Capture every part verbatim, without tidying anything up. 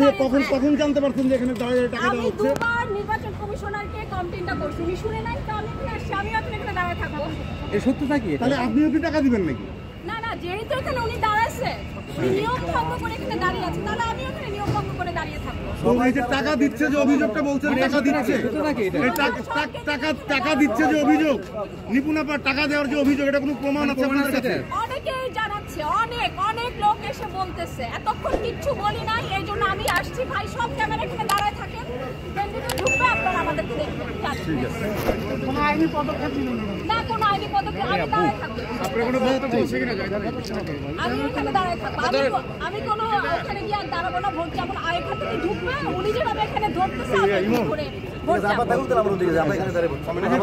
কখন কখন জানতে পারছেন যে এখানে দাঁড়িয়ে টাকা দেওয়া হচ্ছে? আমি দুবার নির্বাচন কমিশনারকে কমপ্লেইনটা করছি, উনি শুনে নাই, তো আমি এখানে আসছি, আমি এখন এখানে দাঁড়ায় থাকবো। এই সত্যতা কি? তাহলে আপনিও কি টাকা দিবেন নাকি? না না, যেহেতু এখানে উনি দাঁড়াচ্ছে, উনি নিয়ম ভঙ্গ করে এখানে দাঁড়িয়ে আছে, তাহলে আমি এখানে নিয়ম ভঙ্গ করে দাঁড়িয়ে থাকবো। এই যে টাকা দিচ্ছে যে অভিযোগটা বলছেন, টাকা দিচ্ছে টাকা টাকা দিচ্ছে যে অভিযোগ, নিপুণ আপা টাকা দেওয়ার যে অভিযোগ, এটা কোনো প্রমাণ আছে আপনাদের কাছে? অনেকেই জানাচ্ছে, অনেক অনেক লোক এসে বলতেছে, এতক্ষণ কিচ্ছু বলি নাই, এই জন্য আমি আসছি। ভাই সব ক্যামেরা এখানে দাঁড়ায় থাকেন, ঢুকবে আপনারা আমাদেরকে দেখবেন। ঠিক আছে, কোনো আইনি পদক্ষেপ না, কোনো আইনি পদক্ষেপ, আমি দাঁড়ায় থাকবো। আপনারা কোনো ভোট বলছে কিনা? আমি এখানে দাঁড়ায় থাকবো, আমি কোনো ওখানে গিয়ে দাঁড়াবো না, ভোট যাবো না। আর এখান থেকে ঢুকবে, উনি যেভাবে এখানে ধরতেছে, আমি করে ভোট যাবো। আমরা এখানে দাঁড়াবো।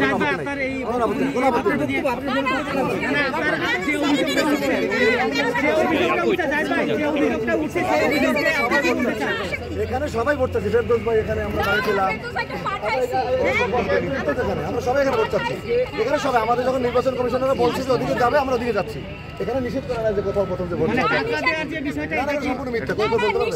এখানে সবাই ভোটটাছি, ফেরদৌস ভাই এখানে আমরা দাঁড়িয়েছিলাম, আমরা সবাই এখানে ভোট চাচ্ছি। এখানে সবাই আমাদের যখন নির্বাচন কমিশনাররা বলছে যে ওদিকে যাবে, আমরা ওদিকে যাচ্ছি। এখানে নিষেধ করা না যে কোথাও প্রথম যে ভোট সম্পূর্ণ মিথ্যা, কেউ বলতে পারবে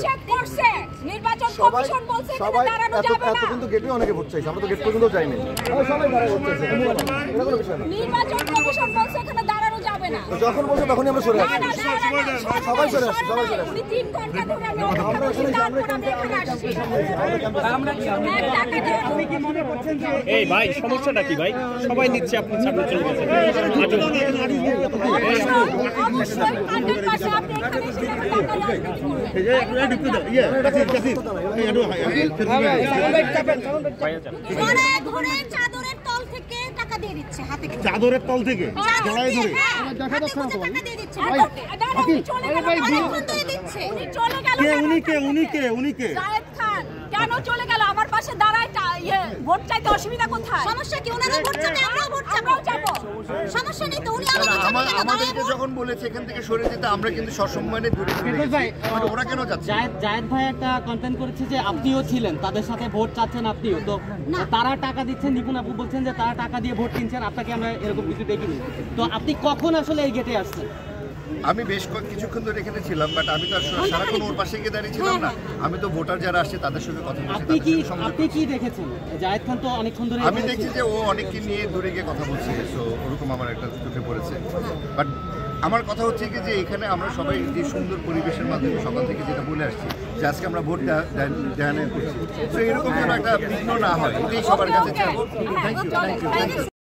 সবাই এত এত কিন্তু গেটে অনেকে ভোট চাইছে, আমরা তো গেট পর্যন্ত যাইনি, সবাই দাঁড়ায় ভোট চাইছে, এটা কোনো বিষয় না। নির্বাচন কমিশন বলছে এখানে দাঁড়ানো যাবে না, যখন বলছে তখনই আমরা সরে আসছি, সবাই সরে আসছি, সবাই সরে আসছি। উনি তিন ঘন্টা ধরে আমি আমরা এখানে আসছি। আমরা আপনি কি মনে করছেন যে এই ভাই সমস্যাটা কি ভাই? সবাই নিচ্ছে, আপনি সামনে চলে গেছেন। অবশ্যই হান্ড্রেড পার্সেন্ট আপনি এখানে এসে টাকা রাজনীতি করবেন। এই যে একটু একটু ইয়ে কাসির কাসির এই একটু ঘরে ঘরে চাদরের তল থেকে টাকা দিয়ে দিচ্ছে, হাতে চাদরের তল থেকে গলায় ধরে টাকা দিয়ে দিচ্ছে। উনি চলে গেল, অনেকক্ষণ ধরে দিচ্ছে, উনি চলে গেল। কে উনি কে উনি কে উনি কে জায়েদ খান কেন চলে গেল? আমার পাশে দাঁড়ায়, ইয়ে ভোট চাইতে অসুবিধা কোথায়? সমস্যা কি? ওনারা ভোট চাইতে আমরাও ভোট আমরাও যাব, সমস্যা নেই তো। উনি আমাদেরকে যখন বলেছে এখান থেকে সরে যেতে, আমরা কিন্তু সসম্মানে দূরে সরে, ওরা কেন যাচ্ছে? জায়েদ জায়েদ ভাই একটা কমপ্লেইন করেছে যে আপনিও ছিলেন, তাদের সাথে ভোট চাচ্ছেন আপনিও, তো তারা টাকা দিচ্ছেন, নিপুণ আপু বলছেন যে তারা টাকা দিয়ে ভোট কিনছেন, আপনাকে আমরা এরকম কিছু দেখিনি। তো আপনি কখন আসলে এই গেটে আসছেন? আমি বেশ কিছুক্ষণ ধরে এখানে ছিলাম, বাট আমি তো আসলে সারাক্ষণ ওর পাশে গিয়ে দাঁড়িয়ে ছিলাম না। আমি তো ভোটার যারা আসছে তাদের সঙ্গে কথা বলছি। আপনি কি আপনি কি দেখেছেন? জায়েদ খান তো অনেকক্ষণ ধরে, আমি দেখছি যে ও অনেককে নিয়ে দূরে গিয়ে কথা বলছে, সো ওরকম আমার একটা চোখে পড়েছে। বাট আমার কথা হচ্ছে কি যে এখানে আমরা সবাই যে সুন্দর পরিবেশের মাধ্যমে সকাল থেকে যেটা বলে আসছি যে আজকে আমরা ভোট দেওয়া করছি, তো এরকম যেন একটা বিঘ্ন না হয়, এটাই সবার কাছে চাইবো। Thank you thank you thank you